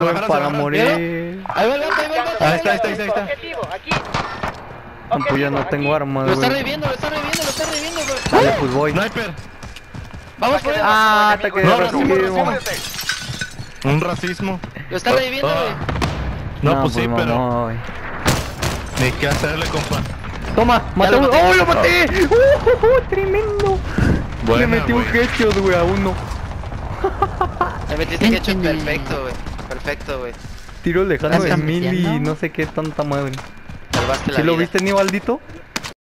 bajaron, para se bajaron. morir. Ahí va el vato, ahí va el vato. Ahí está, ahí está, ahí está, ahí está. Objetivo, aquí. No, pues ya no tengo armas, Lo está güey. reviviendo, lo está reviviendo, lo está reviviendo, güey. Dale, pues voy. Sniper. Vamos por él. Ah, ataque de No, racismo. Un racismo. Lo está reviviendo, güey. No, pues sí, pero no. ni qué hacerle, compa. Toma, maté lo uno. maté. ¡Oh, lo maté! Tremendo. Le Buena, metí un güey. headshot, güey, a uno. Le metiste ketchup perfecto, güey. Perfecto, güey. Tiro lejano de ¿Estás 1000 y mintiendo? no sé qué tanta madre. Salvaste la ¿Sí lo vida. viste, Nivaldito?